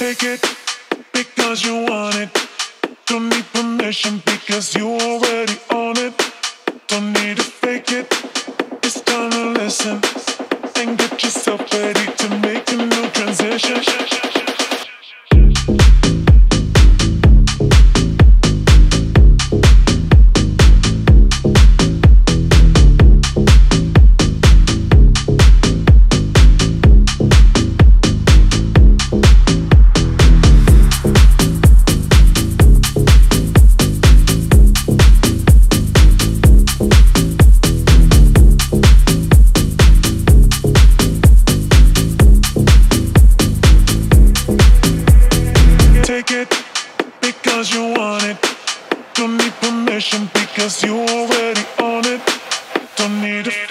Take it because you want it. Don't need permission because you already own it. Don't need to fake it. It's time to listen and get yourself ready to make a new transition. Take it because you want it. Don't need permission because you already own it. Don't need a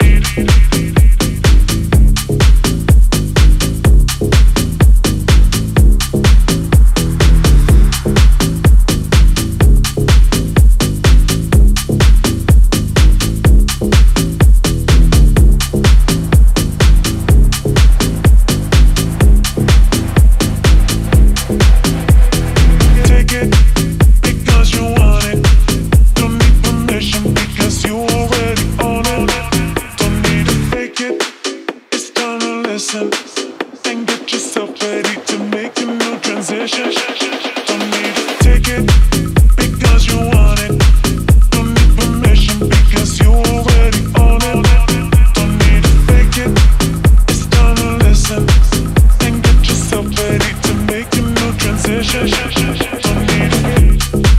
and get yourself ready to make a new transition. Don't need to take it because you want it. Don't need permission because you already own it. Don't need to fake it. It's time to listen and get yourself ready to make a new transition. Don't need to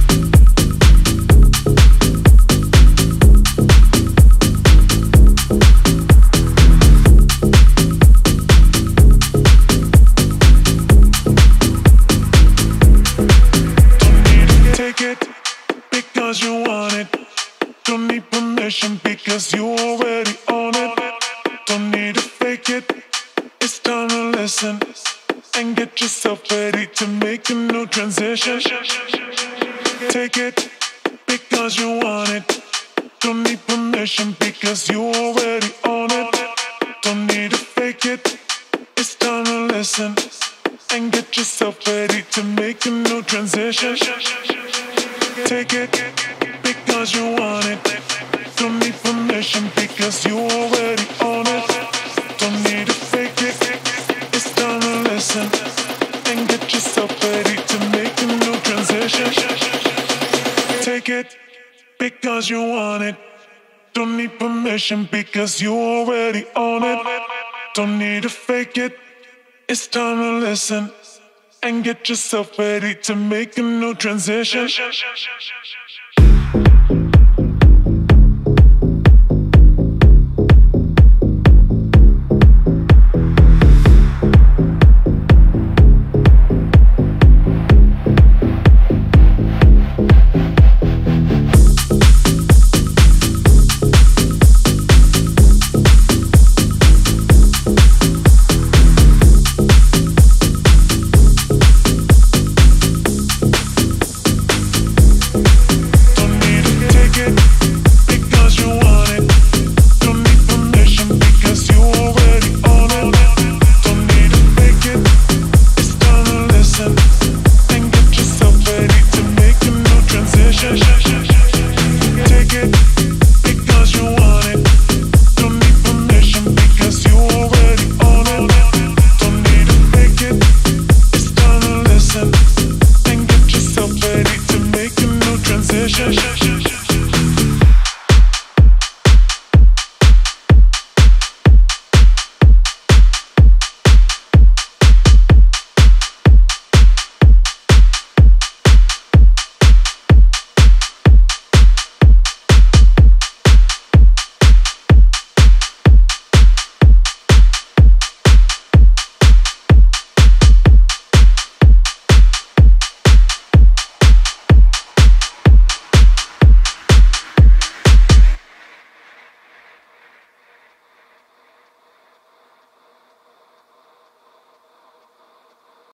because you want it. Don't need permission because you already own it. Don't need to fake it. It's time to listen and get yourself ready to make a new transition. Take it because you want it. Don't need permission because you already own it. Don't need to fake it. It's time to listen and get yourself ready to make a new transition. Take it because you want it. Don't need permission because you already own it. Don't need to fake it. It's time to listen and get yourself ready to make a new transition. Take it because you want it. Don't need permission because you already own it. Don't need to fake it. It's time to listen and get yourself ready to make a new transition.